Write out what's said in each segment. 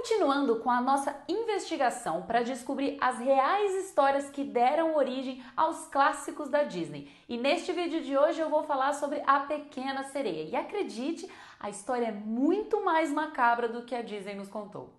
Continuando com a nossa investigação para descobrir as reais histórias que deram origem aos clássicos da Disney. E neste vídeo de hoje eu vou falar sobre A Pequena Sereia. E acredite, a história é muito mais macabra do que a Disney nos contou.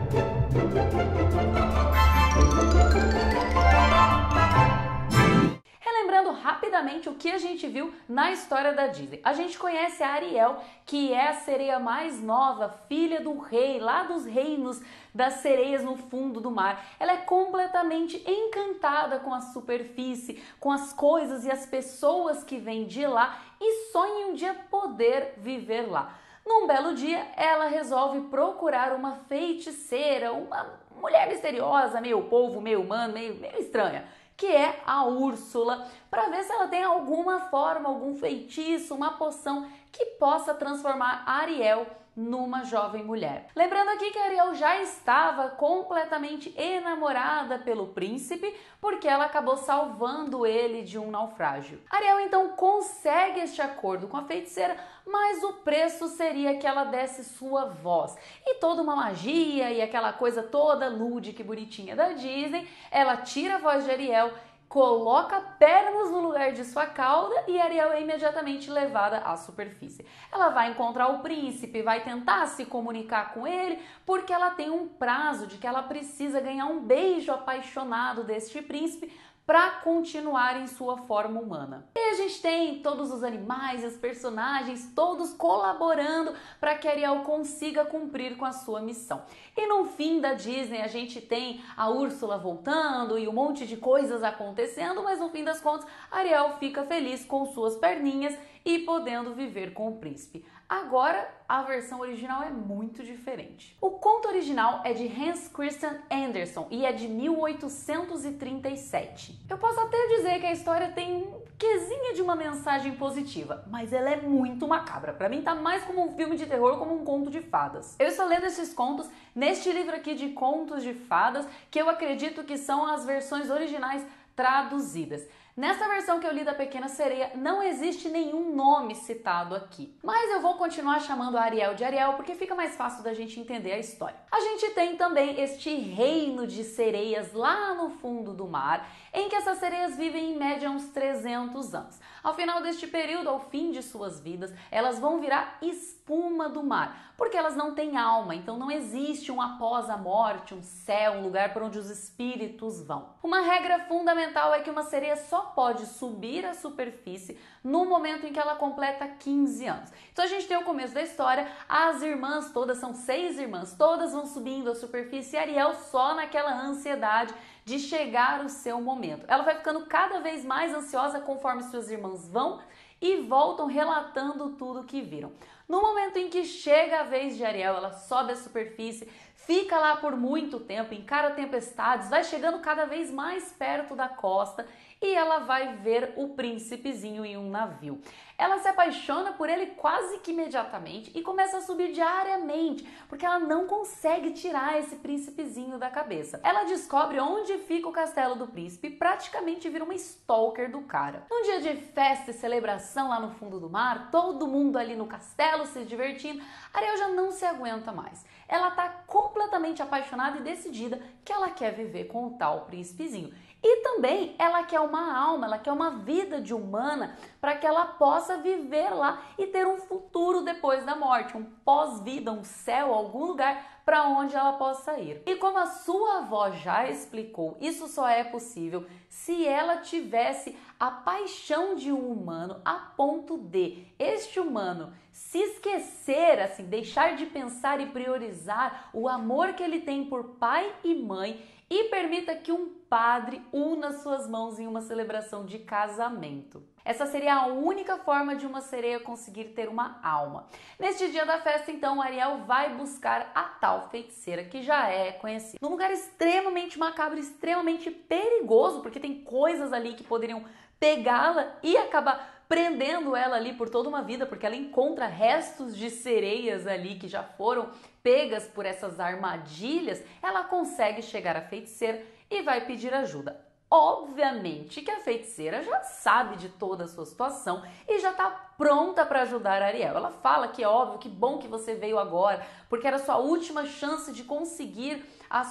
Relembrando rapidamente o que a gente viu na história da Disney. A gente conhece a Ariel, que é a sereia mais nova, filha do rei, lá dos reinos das sereias no fundo do mar. Ela é completamente encantada com a superfície, com as coisas e as pessoas que vêm de lá e sonha um dia poder viver lá. Num belo dia, ela resolve procurar uma feiticeira, uma mulher misteriosa, meio polvo, meio humano, meio estranha, que é a Úrsula, para ver se ela tem alguma forma, algum feitiço, uma poção que possa transformar Ariel numa jovem mulher. Lembrando aqui que Ariel já estava completamente enamorada pelo príncipe, porque ela acabou salvando ele de um naufrágio. Ariel então consegue este acordo com a feiticeira, mas o preço seria que ela desse sua voz. E toda uma magia e aquela coisa toda lúdica e bonitinha da Disney, ela tira a voz de Ariel, coloca pernas no lugar de sua cauda e Ariel é imediatamente levada à superfície. Ela vai encontrar o príncipe, vai tentar se comunicar com ele, porque ela tem um prazo de que ela precisa ganhar um beijo apaixonado deste príncipe para continuar em sua forma humana. E a gente tem todos os animais, os personagens, todos colaborando para que Ariel consiga cumprir com a sua missão. E no fim da Disney a gente tem a Úrsula voltando e um monte de coisas acontecendo, mas no fim das contas Ariel fica feliz com suas perninhas e podendo viver com o príncipe. Agora, a versão original é muito diferente. O conto original é de Hans Christian Andersen e é de 1837. Eu posso até dizer que a história tem um quesinho de uma mensagem positiva, mas ela é muito macabra. Pra mim tá mais como um filme de terror, como um conto de fadas. Eu estou lendo esses contos neste livro aqui de contos de fadas, que eu acredito que são as versões originais traduzidas. Nessa versão que eu li da Pequena Sereia, não existe nenhum nome citado aqui. Mas eu vou continuar chamando a Ariel de Ariel porque fica mais fácil da gente entender a história. A gente tem também este reino de sereias lá no fundo do mar, em que essas sereias vivem em média uns 300 anos. Ao final deste período, ao fim de suas vidas, elas vão virar espuma do mar, porque elas não têm alma, então não existe um após a morte, um céu, um lugar para onde os espíritos vão. Uma regra fundamental é que uma sereia só pode subir à superfície no momento em que ela completa 15 anos. Então a gente tem o começo da história, as irmãs todas, são 6 irmãs, todas vão subindo à superfície e Ariel só naquela ansiedade de chegar o seu momento. Ela vai ficando cada vez mais ansiosa conforme suas irmãs vão e voltam relatando tudo o que viram. No momento em que chega a vez de Ariel, ela sobe à superfície, fica lá por muito tempo, encara tempestades, vai chegando cada vez mais perto da costa e ela vai ver o príncipezinho em um navio. Ela se apaixona por ele quase que imediatamente e começa a subir diariamente, porque ela não consegue tirar esse príncipezinho da cabeça. Ela descobre onde fica o castelo do príncipe e praticamente vira uma stalker do cara. Num dia de festa e celebração lá no fundo do mar, todo mundo ali no castelo se divertindo, Ariel já não se aguenta mais. Ela tá completamente apaixonada e decidida que ela quer viver com o tal príncipezinho. E também ela quer uma alma, ela quer uma vida de humana para que ela possa viver lá e ter um futuro depois da morte, um pós-vida, um céu, algum lugar para onde ela possa ir. E como a sua avó já explicou, isso só é possível se ela tivesse a paixão de um humano a ponto de este humano se esquecer, assim, deixar de pensar e priorizar o amor que ele tem por pai e mãe e permita que um padre una suas mãos em uma celebração de casamento. Essa seria a única forma de uma sereia conseguir ter uma alma. Neste dia da festa, então, Ariel vai buscar a tal feiticeira que já é conhecida. Num lugar extremamente macabro, extremamente perigoso, porque tem coisas ali que poderiam pegá-la e acabar prendendo ela ali por toda uma vida, porque ela encontra restos de sereias ali que já foram pegas por essas armadilhas. Ela consegue chegar à feiticeira e vai pedir ajuda. Obviamente que a feiticeira já sabe de toda a sua situação e já está pronta para ajudar Ariel. Ela fala que é óbvio, que bom que você veio agora, porque era a sua última chance de conseguir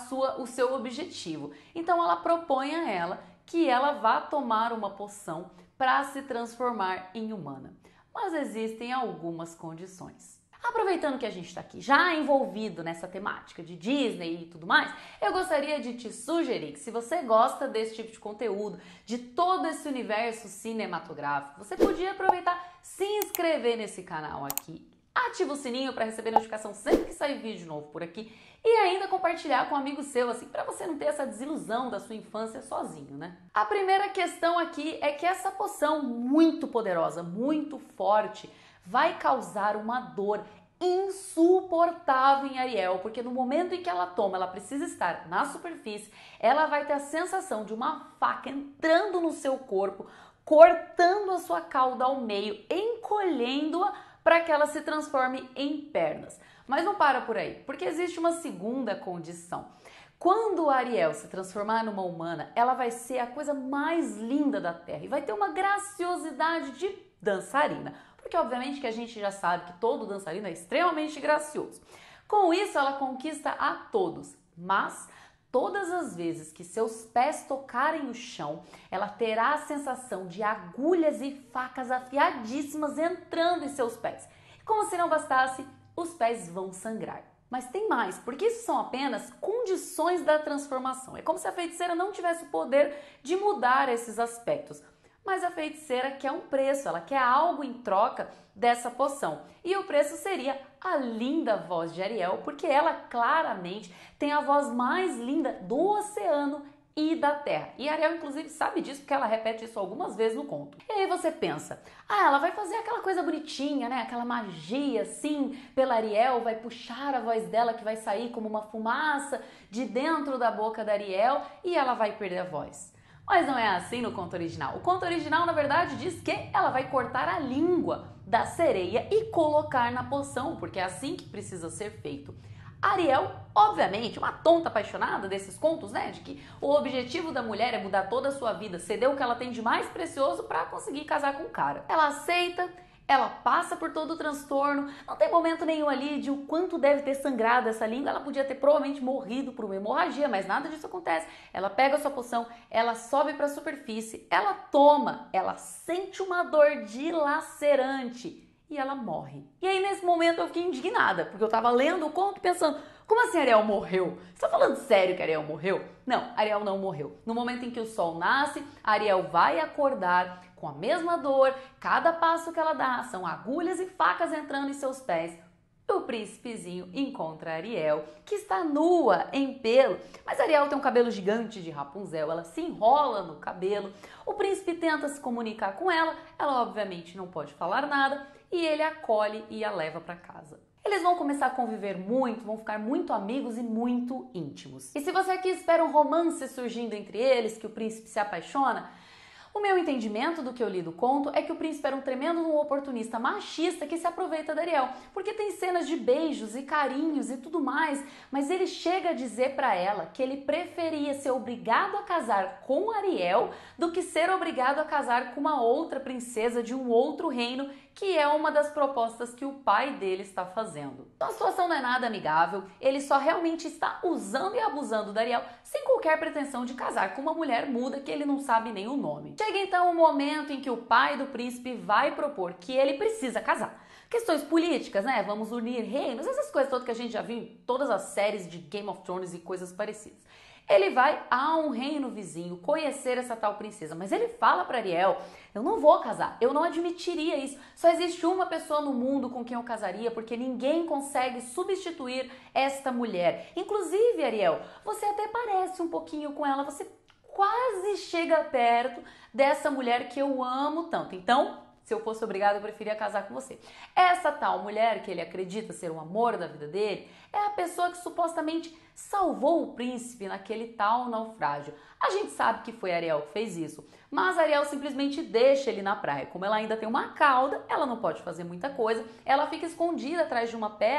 o seu objetivo. Então ela propõe a ela que ela vá tomar uma poção para se transformar em humana. Mas existem algumas condições. Aproveitando que a gente está aqui já envolvido nessa temática de Disney e tudo mais, eu gostaria de te sugerir que se você gosta desse tipo de conteúdo, de todo esse universo cinematográfico, você podia aproveitar, se inscrever nesse canal aqui, ativa o sininho para receber notificação sempre que sair vídeo novo por aqui e ainda compartilhar com um amigo seu, assim, para você não ter essa desilusão da sua infância sozinho, né? A primeira questão aqui é que essa poção muito poderosa, muito forte, vai causar uma dor insuportável em Ariel, porque no momento em que ela toma, ela precisa estar na superfície, ela vai ter a sensação de uma faca entrando no seu corpo, cortando a sua cauda ao meio, encolhendo-a para que ela se transforme em pernas. Mas não para por aí, porque existe uma segunda condição. Quando a Ariel se transformar numa humana, ela vai ser a coisa mais linda da Terra e vai ter uma graciosidade de dançarina. Porque obviamente que a gente já sabe que todo dançarino é extremamente gracioso. Com isso ela conquista a todos, mas todas as vezes que seus pés tocarem o chão, ela terá a sensação de agulhas e facas afiadíssimas entrando em seus pés. E como se não bastasse, os pés vão sangrar. Mas tem mais, porque isso são apenas condições da transformação. É como se a feiticeira não tivesse o poder de mudar esses aspectos. Mas a feiticeira quer um preço, ela quer algo em troca dessa poção. E o preço seria a linda voz de Ariel, porque ela claramente tem a voz mais linda do oceano e da terra. E Ariel, inclusive, sabe disso, porque ela repete isso algumas vezes no conto. E aí você pensa, ela vai fazer aquela coisa bonitinha, né? Aquela magia, assim, pela Ariel, vai puxar a voz dela, que vai sair como uma fumaça de dentro da boca da Ariel, e ela vai perder a voz. Mas não é assim no conto original. O conto original, na verdade, diz que ela vai cortar a língua da sereia e colocar na poção, porque é assim que precisa ser feito. Ariel, obviamente, uma tonta apaixonada desses contos, né? De que o objetivo da mulher é mudar toda a sua vida, ceder o que ela tem de mais precioso para conseguir casar com o cara. Ela aceita. Ela passa por todo o transtorno, não tem momento nenhum ali de o quanto deve ter sangrado essa língua, ela podia ter provavelmente morrido por uma hemorragia, mas nada disso acontece. Ela pega a sua poção, ela sobe para a superfície, ela toma, ela sente uma dor dilacerante e ela morre. E aí nesse momento eu fiquei indignada, porque eu tava lendo o conto pensando, como assim Ariel morreu? Você tá falando sério que Ariel morreu? Não, Ariel não morreu. No momento em que o sol nasce, Ariel vai acordar com a mesma dor, cada passo que ela dá são agulhas e facas entrando em seus pés. O príncipezinho encontra Ariel, que está nua, em pelo, mas Ariel tem um cabelo gigante de Rapunzel, ela se enrola no cabelo, o príncipe tenta se comunicar com ela, ela obviamente não pode falar nada, e ele a acolhe e a leva para casa. Eles vão começar a conviver muito, vão ficar muito amigos e muito íntimos. E se você aqui espera um romance surgindo entre eles, que o príncipe se apaixona, o meu entendimento do que eu li do conto é que o príncipe era um tremendo oportunista machista que se aproveita da Ariel, porque tem cenas de beijos e carinhos e tudo mais, mas ele chega a dizer pra ela que ele preferia ser obrigado a casar com Ariel do que ser obrigado a casar com uma outra princesa de um outro reino, que é uma das propostas que o pai dele está fazendo. Então a situação não é nada amigável, ele só realmente está usando e abusando da Ariel sem qualquer pretensão de casar com uma mulher muda que ele não sabe nem o nome. Chega então o momento em que o pai do príncipe vai propor que ele precisa casar. Questões políticas, né? Vamos unir reinos, essas coisas todas que a gente já viu em todas as séries de Game of Thrones e coisas parecidas. Ele vai a um reino vizinho conhecer essa tal princesa, mas ele fala para Ariel, eu não vou casar, eu não admitiria isso, só existe uma pessoa no mundo com quem eu casaria, porque ninguém consegue substituir esta mulher. Inclusive, Ariel, você até parece um pouquinho com ela, você quase chega perto dessa mulher que eu amo tanto, então se eu fosse obrigada, eu preferia casar com você. Essa tal mulher, que ele acredita ser o amor da vida dele, é a pessoa que supostamente salvou o príncipe naquele tal naufrágio. A gente sabe que foi Ariel que fez isso, mas Ariel simplesmente deixa ele na praia. Como ela ainda tem uma cauda, ela não pode fazer muita coisa, ela fica escondida atrás de uma pedra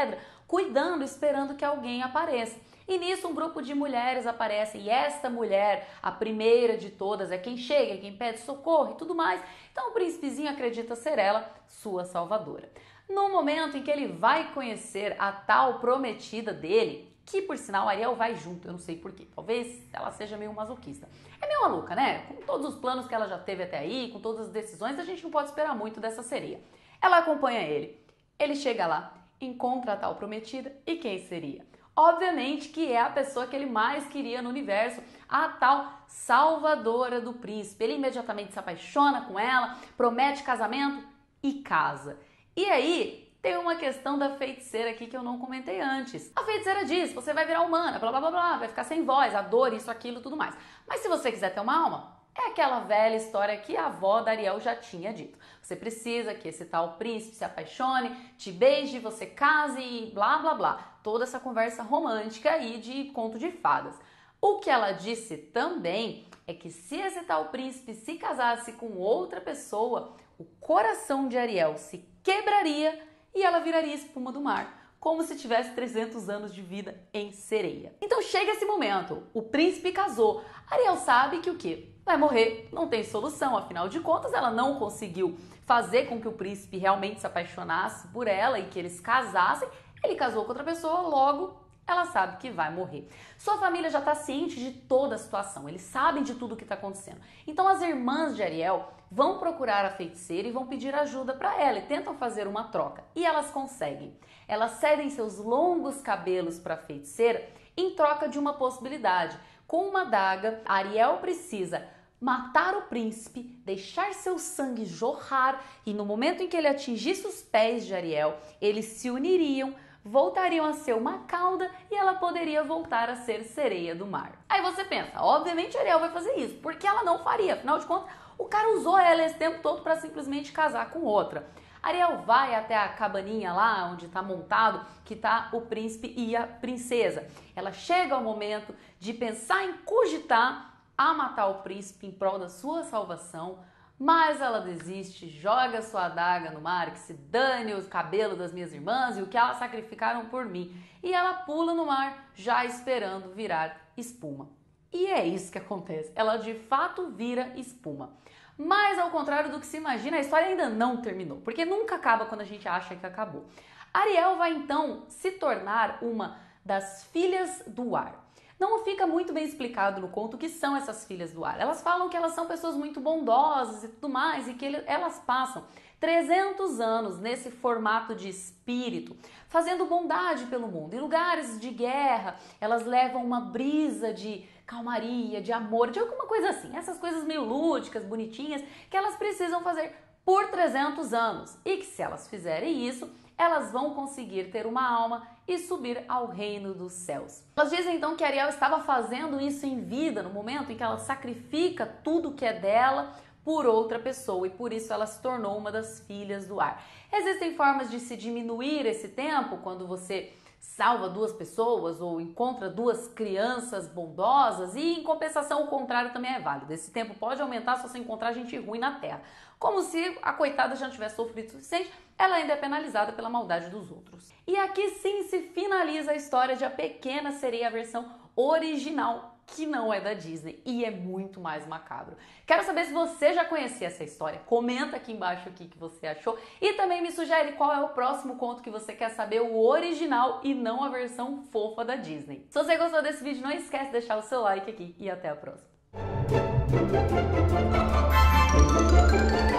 cuidando, esperando que alguém apareça. E nisso um grupo de mulheres aparece e esta mulher, a primeira de todas, é quem chega, é quem pede socorro e tudo mais. Então o príncipezinho acredita ser ela, sua salvadora. No momento em que ele vai conhecer a tal prometida dele, que por sinal Ariel vai junto, eu não sei porquê, talvez ela seja meio masoquista. É meio maluca, né? Com todos os planos que ela já teve até aí, com todas as decisões, a gente não pode esperar muito dessa sereia. Ela acompanha ele chega lá, encontra a tal prometida e quem seria? Obviamente que é a pessoa que ele mais queria no universo, a tal salvadora do príncipe. Ele imediatamente se apaixona com ela, promete casamento e casa. E aí, tem uma questão da feiticeira aqui que eu não comentei antes. A feiticeira diz, você vai virar humana, blá blá blá blá, vai ficar sem voz, a dor, isso, aquilo, tudo mais. Mas se você quiser ter uma alma, é aquela velha história que a avó da Ariel já tinha dito. Você precisa que esse tal príncipe se apaixone, te beije, você case e blá blá blá. Toda essa conversa romântica aí de conto de fadas. O que ela disse também é que se esse tal príncipe se casasse com outra pessoa, o coração de Ariel se quebraria e ela viraria espuma do mar, como se tivesse 300 anos de vida em sereia. Então chega esse momento, o príncipe casou, Ariel sabe que o quê? Vai morrer, não tem solução, afinal de contas ela não conseguiu fazer com que o príncipe realmente se apaixonasse por ela e que eles casassem, ele casou com outra pessoa, logo ela sabe que vai morrer. Sua família já está ciente de toda a situação, eles sabem de tudo o que está acontecendo. Então as irmãs de Ariel vão procurar a feiticeira e vão pedir ajuda para ela e tentam fazer uma troca. E elas conseguem. Elas cedem seus longos cabelos para a feiticeira em troca de uma possibilidade. Com uma adaga, Ariel precisa matar o príncipe, deixar seu sangue jorrar e no momento em que ele atingisse os pés de Ariel, eles se uniriam, voltariam a ser uma cauda e ela poderia voltar a ser sereia do mar. Aí você pensa, obviamente Ariel vai fazer isso, porque ela não faria, afinal de contas, o cara usou ela esse tempo todo para simplesmente casar com outra. Ariel vai até a cabaninha lá onde está montado, que está o príncipe e a princesa. Ela chega ao momento de pensar em cogitar a matar o príncipe em prol da sua salvação, mas ela desiste, joga sua adaga no mar, que se dane o cabelo das minhas irmãs e o que elas sacrificaram por mim. E ela pula no mar, já esperando virar espuma. E é isso que acontece, ela de fato vira espuma. Mas ao contrário do que se imagina, a história ainda não terminou, porque nunca acaba quando a gente acha que acabou. Ariel vai então se tornar uma das filhas do ar. Não fica muito bem explicado no conto o que são essas filhas do ar. Elas falam que elas são pessoas muito bondosas e tudo mais, e que elas passam 300 anos nesse formato de espírito, fazendo bondade pelo mundo. Em lugares de guerra, elas levam uma brisa de calmaria, de amor, de alguma coisa assim. Essas coisas meio lúdicas, bonitinhas, que elas precisam fazer por 300 anos. E que se elas fizerem isso, elas vão conseguir ter uma alma e subir ao reino dos céus. Elas dizem então que Ariel estava fazendo isso em vida, no momento em que ela sacrifica tudo que é dela por outra pessoa e por isso ela se tornou uma das filhas do ar. Existem formas de se diminuir esse tempo quando você salva duas pessoas ou encontra duas crianças bondosas e em compensação o contrário também é válido. Esse tempo pode aumentar se você encontrar gente ruim na Terra. Como se a coitada já não tivesse sofrido o suficiente, ela ainda é penalizada pela maldade dos outros. E aqui sim se finaliza a história de A Pequena Sereia, a versão original, que não é da Disney e é muito mais macabro. Quero saber se você já conhecia essa história. Comenta aqui embaixo o que você achou e também me sugere qual é o próximo conto que você quer saber, o original e não a versão fofa da Disney. Se você gostou desse vídeo, não esquece de deixar o seu like aqui e até a próxima.